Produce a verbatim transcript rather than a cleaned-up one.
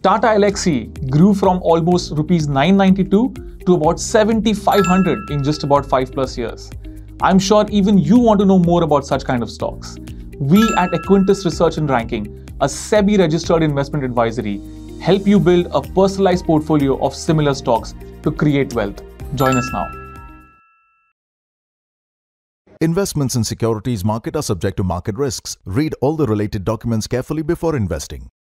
Tata Elxsi grew from almost rupees nine ninety-two to about seventy-five hundred in just about five plus years. I'm sure even you want to know more about such kind of stocks. We at Equentis Research and Ranking, a SEBI registered investment advisory, help you build a personalized portfolio of similar stocks to create wealth. Join us now. Investments in securities market are subject to market risks. Read all the related documents carefully before investing.